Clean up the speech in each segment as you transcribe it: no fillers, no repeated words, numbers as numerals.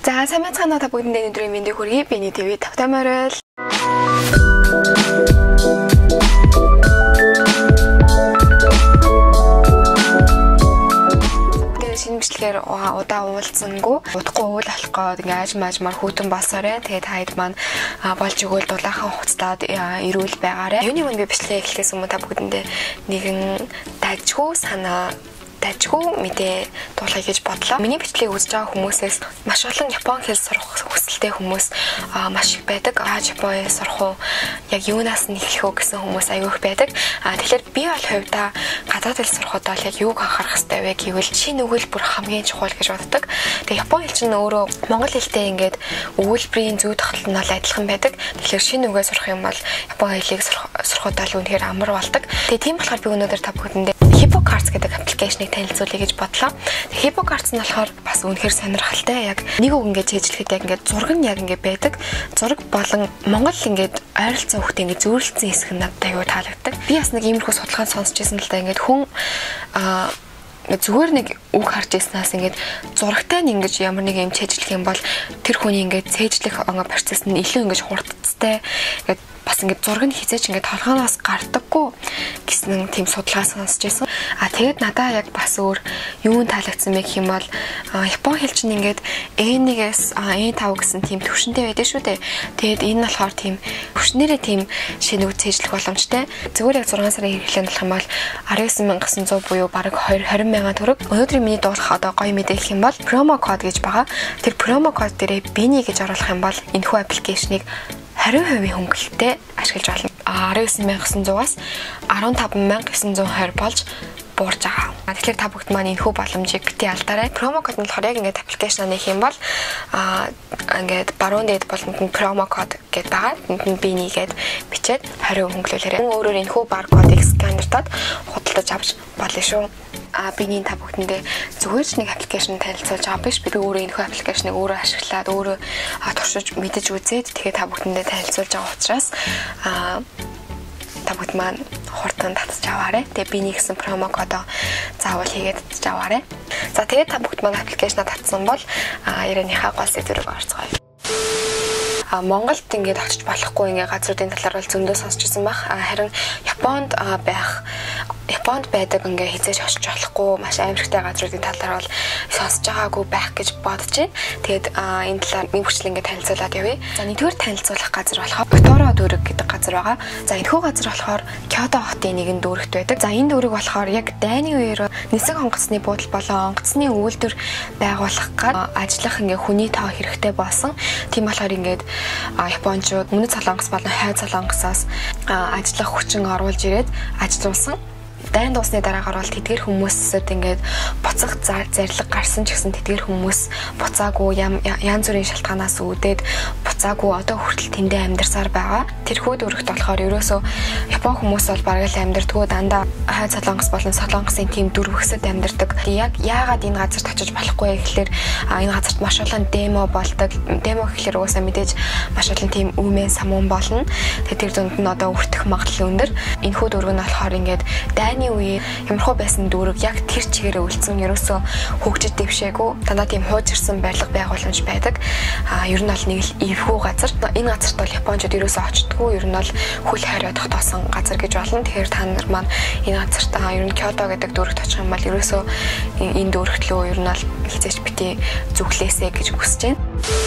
За сайн байцгаана та бүгдэндээ өнөөдрийн миний хүргэе. Binny TV тавтай moril. Шинэ бичлэгээр удаа уулзсангүй удахгүй уул авах гээд ингээ аажмаар хүүтэн болсоорой. Тэгээд хайд маань болж өгөөл дулаахан хуцтаад ирүүл байгаарэ. Юуны мөн би бичлэгээ эхлэхээс өмнө та бүгдэндээ нэгэн дажгүй санаа дажгүй мэдээ дуулахыг гэж бодлоо. Миний бичлэгийг үзэж байгаа хүмүүсээс маш олон Япон хэл сурах хүсэлтэй хүмүүс маш их байдаг. Япон хэл сурах уу, яг юунаас нь эхлэх үү гэсэн хүмүүс аягүй их байдаг. Тэгэхээр би бол хувьдаа гадаад хэл сурахад бол яг юуг анхаарах хэрэгтэй вэ гэвэл шинэ өгүүлбэр хамгийн чухал гэж боддог. Тэгээ Япон хэл чинь өөрөө монгол хэлтэй ингээд өгүүлбэрийн зүй тогтол нь бол адилхан байдаг. Тэгэхээр шинэ үгээ сурах юм бол Япон хэлийг сурахад бол үнэхээр амар болдог. Тэгээ тийм болохоор би өнөөдөр та бүхэндээ Hippocards гэдэг аппликейшнийг танилцуулъя гэж бодлоо. Hippocards нь болохоор бас үнэхээр сонирхолтой. Яг нэг үг ингээд чийжлэхэд яг ингээд зураг нь яг ингээд байдаг. Зураг болон монгол ингээд ойролцоо хөхтэй ингээд зөөрөлдсөн хэсэг нь надад аюу таалагддаг. Би бас нэг иймэрхүү судалгаанд сонсч байсан л да ингээд хүн зүгээр нэг үг харж ирснаас ингээд зурагтай нь ингэж ямар нэг юм чийжлэх юм бол тэр хүний ингээд цээжлэх процесс нь илүү ингэж хурдтай. Ингээд бас ингээд зураг нь хизээч ингээд толгооноос гардаггүй гэсэн тийм судалгаа сонсч байсан. Тэгээд надаа яг бас өөр юун таалагдсан бэ гэх юм бол Япон хэл чинь ингээд N1-ээс N5 гэсэн тийм төвшөнтэй байдаг шүү дээ. Тэгээд энэ нь болохоор тийм төвшнэрээ тийм шинэ үг цээжлэх боломжтой. Зүгээр яг 6 сарын хэрэглэн болох юм бол 19,900 буюу бараг 20,000 төгрөг. Өнөөдрийн миний дуулах одоо гоё мэдээ гэх юм бол промо код гэж байгаа. Тэр промо код дээрээ Binny гэж оруулах юм бол энэхүү аппликейшнийг 20% хөнгөлөлтөд ашиглаж болно. 19,900-аас 15,920 болж буурж байгаа. Тэгэхээр та бүгд маань энэхүү боломжийг бити алдаарай. Промо код нь болохоор яг ингээд аппликейшн нэх юм бол ингээд баруун дээд болонд нь промо код гэдээ байгаа. Энд нь Binny гэд бичээд 20% хөнгөлүүлээрэй. Өөрөөр энэхүү бар кодыг сканертаад худалдаж авч болно шүү. Binny та бүгдэндээ зүгээр ч нэг аппликейшн танилцуулж байгаа биш. Би өөрөө энэхүү аппликейшнийг өөрөө ашиглаад өөрөө туршиж мэдэж үзээд тэгээд та бүгдэндээ танилцуулж байгаа учраас та бүгд маань хурдан татж аваарэ. Тэгээ Binny гэсэн промо кодоо заавал хийгээд татж аваарэ. За тэгээд та бүгд маань аппликейшнаа татсан бол ярианыхаа гол сэдвээр орцгоё. Монголд ингээд очиж болохгүй ингээд газруудын талаар бол зөндөө сонсч ирсэн баг. Харин Японд байдаг ингээд хизээж очиж болохгүй маш аимшигтай газруудын талаар бол сонсч байгаагүй байх гэж бодож байна. Тэгээд энэ талаар нэг хүчил ингээд танилцуулаад явъя. За нэгдүгээр танилцуулах газар болохоор Orood дүүрэг гэдэг газар байгаа. За энэхүү газар болохоор Кёто хотын нэгэн дүүрэгт байдаг. За энэ дүүрэг болохоор яг дайны үеэр нисэг онгоцны буудал болон онгоцны үйлдвэр байгуулах гад ажиллах ингээд хүний тоо хэрэгтэй болсон. Тийм болохоор ингээд Япончууд өмнөд солонгос болон хойд солонгосоос ажиллах хүчин оруулж ирээд ажилуулсан. Дайн дуусны дараагаар бол тэдгэр хүмүүсэд ингээд буцах зарлиг гарсан ч гэсэн тэдгэр хүмүүс буцаагүй янз бүрийн шалтгаанаас үүдээд буцаагүй одоо хүртэл тэндээ амьдарсаар байгаа. Тэрхүү дүүрэгт болохоор ерөөсөө Япон хүмүүс бол бараг л амьдардгүй дандаа хойд солонгос болон солонгосын тийм дөрвөсөд амьдардаг. Яг яагаад энэ газарт очиж болохгүй гэхэлэр энэ газарт маш олон демо болдог. Демо гэхэлэр уусаа мэдээж маш олон тийм үмэн самуун болно. Тэр дунд нь одоо өртөх магадлал өндөр. Энэхүү дүүрэг нь болохоор ингээд дайны үе ямархуу байсан дүүрэг яг тэр чигээрээ үлдсэн ерөөсөө хөгжиж дэвшээгүй дандаа тийм хуучирсан барилга байгууламж байдаг. Ер нь бол нэг л эвгүй газар. Энэ газарт бол Япончууд ерөөсөө очдоггүй. Ер нь бол хөл хорой тогтоосон газар гэж болно. Тэгэхээр та нар маань энэ газарт ер нь Кёто гэдэг дүүрэгт очих юм бол ерөөсөө энэ дүүрэгт лөө ер нь бол хизээч бити зүглээсэй гэж хүсэж байна.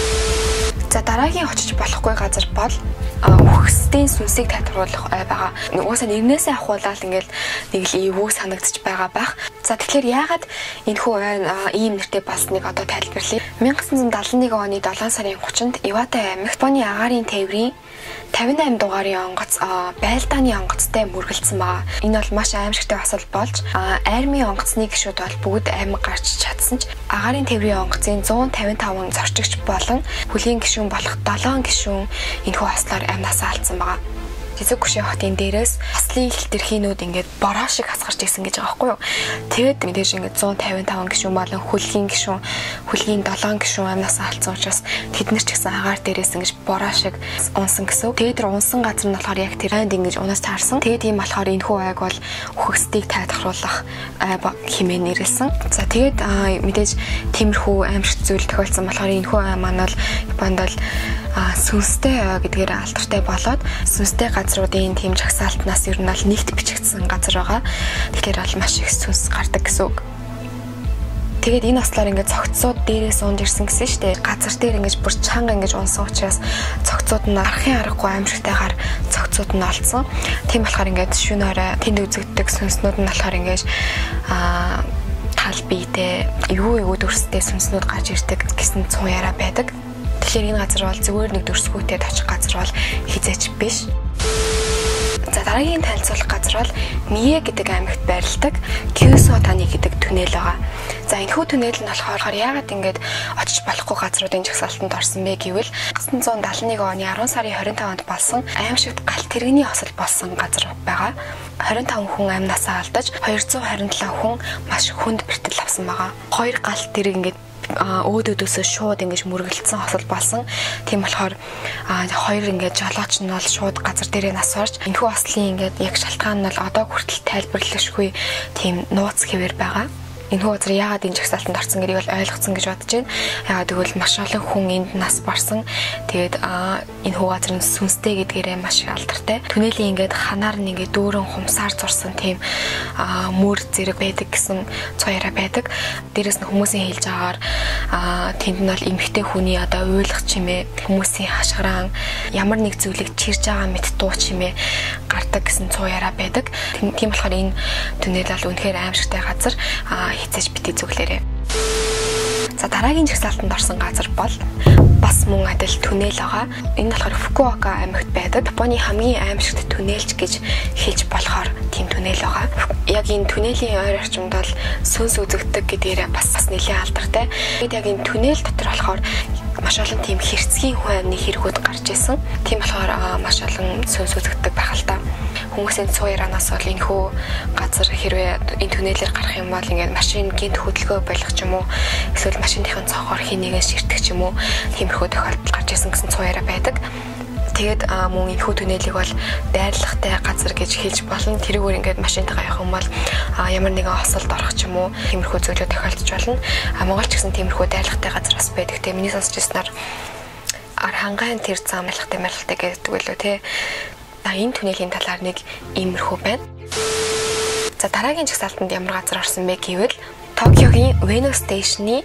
За дараагийн очиж болохгүй газар бол үхсдийн сүнсийг татруулах байгаа. Уусаа нэрнээсээ ахуулаад ингээл нэг л эвгүй санагдчих байгаа байх. За тэгэхээр яагаад энэхүү ийм нэртэй болсныг одоо тайлбарлая. 1971 оны 7 сарын 30-нд Иватай аймагт Японы агаарын тээврийн 58 дугаарын онгоц байлдааны онгоцтой мөргөлдсөн байгаа. Энэ бол маш аимшигтай осол болж армийн онгоцны гишүүд бол бүгд аймаг гарч чадсан ч агаарын тээврийн онгоцын 155 зорчигч болон хөлийн гишүүн болох 7 гишүүн энэхүү ослоор амьнасаа алдсан байгаа. Жизүкуши хотын дээрээс аслын хилтерхийнүүд ингээд бороо шиг хасгарч ирсэн гэж байгаа байхгүй юу. Тэгээд мэдээж ингээд 155 гишүүн болон хүлгийн 7 гишүүн амнаас алдсан учраас тэд нар ч гэсэн агаар дээрээс ингэж бороо шиг унсан гэсэн. Тэгээд тэр унсан газар нь болохоор яг тэр анд ингэж унаас таарсан. Тэгээд ийм болохоор энэ хүү айг бол үхэгсдийг тайлбарлах хэмээн нэрлсэн. За тэгээд мэдээж тиймэрхүү аимшигт зүйл тохиолдсон болохоор энэ хүү маань бол Японд бол сүнстэй гэдгээр алдартай болоод сүнстэй газруудын тийм жагсаалтнаас ер нь бол нэгт бичигдсэн газар байгаа. Тэгэхээр бол маш их сүнс гардаг гэсэн үг. Тэгээд энэ аслаар ингээд цогцсууд дээрээс унд ирсэн гэсэн шүү дээ. Газар дээр ингээд бүр чанга ингээд унсан учраас цогцсууд нь арахын аргагүй аимшигтайгаар цогцсууд нь олцсон. Тийм болохоор ингээд шөнө орой тэнд үзэгддэг сүнснүүд нь болохоор ингээд тал биетэй эвгүй дүрстэй сүнснүүд гарч ирдэг гэсэн цун яриа байдаг. Тэгэхээр энэ газар бол зүгээр нэг дүрсгүүтэд очих газар бол хизээч биш. За дараагийн танилцуулах газар бол Минii гэдэг аймагт байрладаг Кёсотаны гэдэг түнэл байгаа. За энэхүү түнэл нь болохоор яагаад ингэж очиж болохгүй газруудын жагсаалтанд орсон бэ гэвэл 1971 оны 10 сарын 25-нд болсон аимшигт галт тэрэгний осол болсон газар байгаа. 25 хүн амнасаа алдаж 227 хүн маш хүнд бэртэл авсан байгаа. 2 галт тэрэг ингэж өөдөөдөөсөө шууд ингэж мөргөлдсөн хосол болсон. Тийм болохоор хоёр ингэж жолооч нь бол шууд газар дээрээ нас орж энэхүү ослын ингэж яг шалтгаан нь бол одоо хүртэл тайлбарлашгүй тийм нууц хэвээр байгаа. Энэхүү газар яагаад энэ жагсаалтанд орсон гэдгийг бол ойлгоцсон гэж бодож байна. Яагаад гэвэл маш олон хүн энд нас барсан. Тэгээд энэхүү газар нь сүнстэй гэдгээрээ маш их алдартай. Түнэлийн ингээд ханаар нь ингээд дүүрэн хумсаар зурсан тийм мөр зэрэг байдаг гэсэн цоёроо байдаг. Дээрээс нь хүмүүсийн хэлж байгаагаар тэнд нь бол эмэгтэй хүний одоо уйлах чимээ, хүмүүсийн хашгиран, ямар нэг зүйлийг чирж байгаа мэт дуу чимээ гардаг гэсэн цоёроо байдаг. Тийм болохоор энэ түнэл бол үнэхээр аимшигтай газар. Хизээж бити зүглээрээ. За дараагийн жагсаалтанд орсон газар бол бас мөн адил түнэл байгаа. Энэ болохоор Фукуока аймагт байдаг. Японы хамгийн аимшигт түнэлж гэж хэлж болохоор тийм түнэл байгаа. Яг энэ түнэлийн ойр орчимд бол сүнс үзэгдэг гэдгээр бас нэлээд алдартай. Тэгээд яг энэ түнэл дотор болохоор маш олон тийм хэрцгий хүн амны хэрэгүүд гарч исэн. Тийм болохоор маш олон сүнс үзэгдэг байх л та. Хүмүүсийн цууяранаас бол энэхүү газар хэрвээ энэ түнэлээр гарах юм бол ингээд машин гинт хөдөлгөөн болох ч юм уу эсвэл машиныхын цонхоор хийнэгээ ширтэх ч юм уу тиймэрхүү тохиолдол гарч исэн гэсэн цууяра байдаг. Тэгээд мөн энэхүү түнэлийг бол дайрлагтай газар гэж хэлж болно. Тэрүүгээр ингээд машинтайгаа явах юм бол ямар нэгэн хосолд орох ч юм уу тиймэрхүү зүйлүүд тохиолдож болно. Монгол ч гэсэн тиймэрхүү дайрлагтай газар бас байдаг. Тэгээд миний сонсч ирснээр архангайн тэр зам дайрлагтай гэдэг үлээ те. Энэ түнэлийн талаар нэг иймэрхүү байна. За дараагийн жагсаалтанд ямар газар орсон бэ гэвэл Токиогийн Ueno Station-ы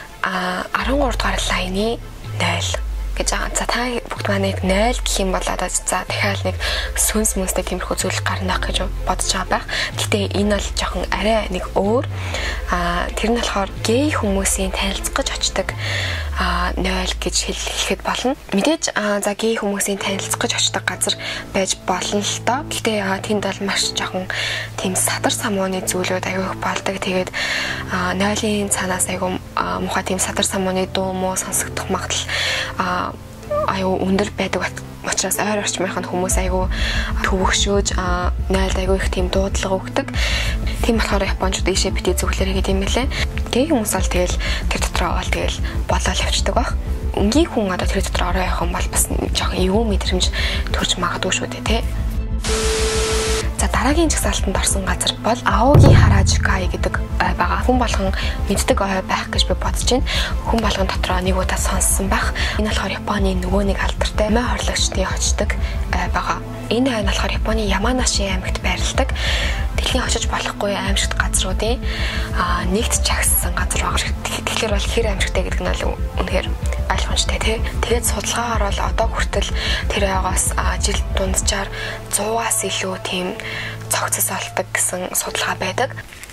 13 дугаар лайны 0 гэж байгаа. За та бүгд маань 0 гэх юм бол одоо за дахиад нэг сүнс мөнстэй тиймэрхүү зүйл гарна гэж бодож байгаа байх. Гэтэ энэ бол жоохон арай нэг өөр. Тэр нь болохоор гей хүмүүсийн танилцгаж очдог 0 гэж хэлэхэд болно. Мэдээж за гей хүмүүсийн танилцгаж очдог газар байж болно л доо. Гэтэ тэнд бол маш жоохон тийм садар самууны зүйлүүд аягүй болдог. Тэгээд 0-ийн цаанаас аягүй муухай тийм садар самууны дуу муу сонсогдох магадлал аюу өндөр байдаг учраас ойр орчмынханд хүмүүс аюу төвөгшөөж 0 аюу их тийм дуудлага өгдөг. Тийм болохоор японочдод ийшээ бити зүглэрэй гэдэг юм лээ. Гей хүмүүс бол тэгэл тэр дотроо бол тэгэл болоод явцдаг баг. Өнгийн хүн одоо тэр дотроо ороо явах юм бол бас жоохон эвгүй мэдрэмж төрж магадгүй шүү дээ тий. За дараагийн жагсаалтанд орсон газар бол Аогийн Харажкай гэдэг ой байгаа. Хүн болгон мэддэг ой байх гэж би бодож байна. Хүн болгон дотроо нэг удаа сонссон байх. Энэ болохоор Японы нөгөө нэг алдартай май хорлогчдын очдог ой байгаа. Энэ ой нь болохоор Японы Яманаши аймагт байрладаг. Дэлхийн очиж болохгүй аимшигт газруудын нэгт чагссан газар байгаа. Тэгэхээр бол хэр аимшигтай гэдэг нь бол үнэхээр ойлгомжтой тий. Тэгээд судалгаагаар бол одоо хүртэл тэр ойгоос жил дунджаар 100-аас илүү тийм цогцос олдог гэсэн судалгаа байдаг.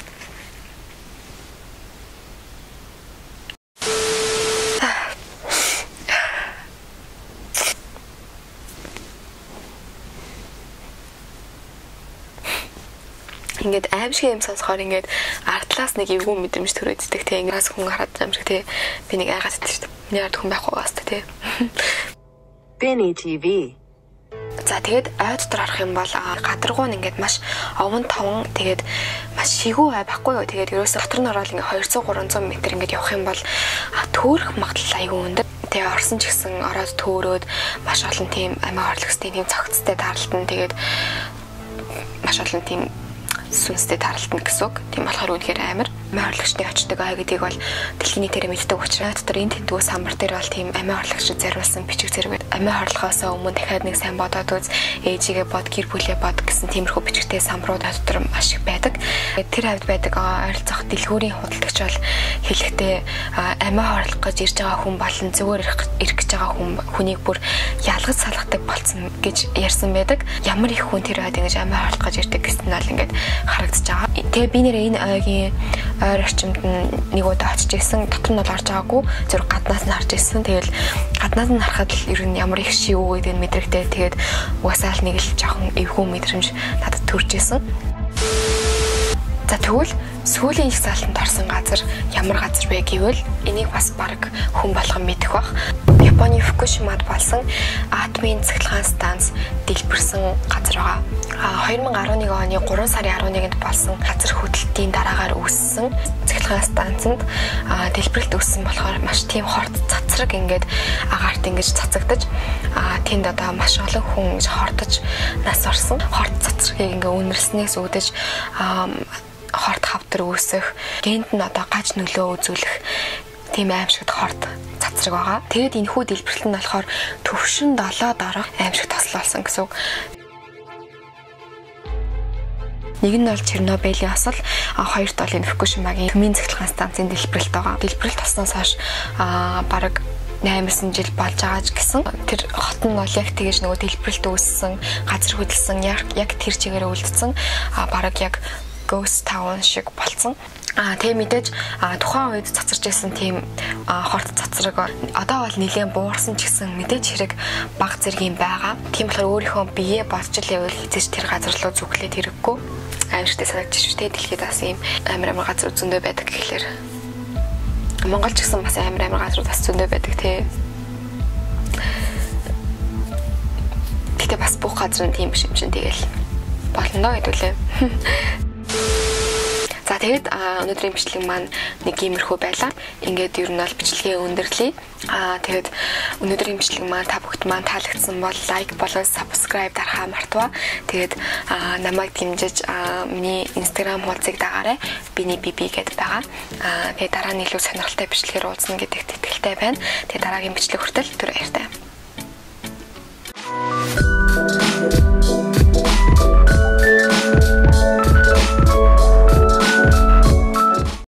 Ингээд аимшиг юм сонсохоор ингээд ардлаас нэг эвгүй мэдрэмж төрөөддөг тий. Ингээс хүн хараад аимшиг тий. Би нэг айгаад идэж шүү дээ. Миний ард хүн байхгүй байгаас тий. Binny TV. За За тэгээд ой дотор харах юм бол гадаргуу нь ингээд маш овон товон тэгээд маш шигүү ай байхгүй юу. Тэгээд ерөөсө дотор нь ороод ингээд 200-300 м ингээд явах юм бол төөрөх магадлал айгүй өндөр. Тэгээ орсон ч гэсэн ороод төөрөөд маш олон тийм амиа хорлогчдын тийм цогцтой даралтан тэгээд маш олон тийм сүнстэй даралтан гэсэн үг. Тийм болохоор үнэхээр амар амиа хорлогчдын очдог ай гэдгийг бол дэлхийн нийтээр мэддэг учраас дотор энэ тэнтгүү самбар дээр бол тийм амиа хорлогчд зориулсан бичиг зэрэг амиа хорлохоос өмнө дахиад нэг сайн бодоод үз, ээжигээ бод, гэр бүлээ бод гэсэн тиймэрхүү бичигтэй самбарууд дотор маш их байдаг. Тэр хавьд байдаг ойролцоох дэлгүүрийн худалдагч бол хэлэхдээ амиа хорлох гэж ирж байгаа хүн болон зүгээр ирэх гэж байгаа хүнийг бүр ялгаж салгадаг болсон гэж ярьсан байдаг. Ямар их хүн тэр хавьд ингэж амиа хорлох гэж ирдэг гэсэн нь бол ингээд харагдаж байгаа. Тэгээ би нэрээ энэ ойгийн ойр орчимд нэг удаа очиж ирсэн. Дотор нь бол орж байгаагүй. Зөв гаднаас нь харж ирсэн. Тэгэл гаднаас нь харахад л ер нь ямар их шивүү гэдэг нь мэдрэгдээ. Тэгээд угсаал нэг л жоохон эвгүй мэдрэмж надад төрж исэн. За тэгвэл сүүлийн их саалтанд орсон газар ямар газар вэ гэвэл энийг бас баг хүн болгон мэдэх бах. Японы Фукушимад болсон атомын цахилгаан станц дэлбэрсэн газар байгаа. 2011 оны 3 сарын 11-нд болсон газар хөдлөлтийн дараагаар үүссэн цахилгаан станцанд дэлбэрэлт үүссэн болохоор маш тийм хорт цацраг ингээд агаарт ингэж цацагдаж тэнд одоо маш олон хүн ингэж хортож нас орсон. Хорт цацрагыг ингээ үнэрснээс үүдэж хорт хавдар үүсэх, гент нь одоо гаж нөлөө үзүүлэх тийм аимшигт хорт цацраг байгаа. Тэгээд энэхүү дэлбэрэлт нь болохоор төвшин 7 доорх аимшигт тослолсон гэсэн үг. Нэг нь бол Чернобылийн осол, хоёрт бол энэ Фукушимагийн атомын цахилгаан станцын дэлбэрэлт байгаа. Дэлбэрэлт тосноос хойш бараг 8 жил болж байгаа ч гэсэн тэр хот нь бол яг тэгэж нөгөө дэлбэрэлт үүссэн, газар хөдлсөн, яг тэр чигээр үлдсэн, бараг яг ghost town шиг болсон. Тэгээ мэдээж тухайн үед цацарч байсан тийм хорт цацраг одоо бол нэлээд буурсан ч гэсэн мэдээж хэрэг баг зэргийн байгаа. Тийм болохоор өөрийнхөө биеэ бодч л явал хизээч тэр газар руу зүглээд хэрэггүй. Аимшигтай санагдчих шүү дээ. Дэлхийд бас ийм амар газар зөндөө байдаг гэхлээр Монгол ч гэсэн бас амар газрууд бас зөндөө байдаг тий. Гэтэ бас бүх газар нь тийм биш юм чинь тэгэл болно гэдүүлээ. За тэгээд өнөөдрийн бичлэг маань нэг иймэрхүү байлаа. Ингээд ер нь бол бичлэгээ өндөрлөе. Тэгээд өнөөдрийн бичлэг маань та бүхэнд маань таалагдсан бол лайк болон subscribe дарахаа мартаваа. Тэгээд намайг дэмжиж миний Instagram хуудсыг дагаарай. Binny гэдэг байгаа. Тэгээд дараа нь илүү сонирхолтой бичлэгээр уулзна гэдэгт итгэлтэй байна. Тэгээд дараагийн бичлэг хүртэл түр баяртай.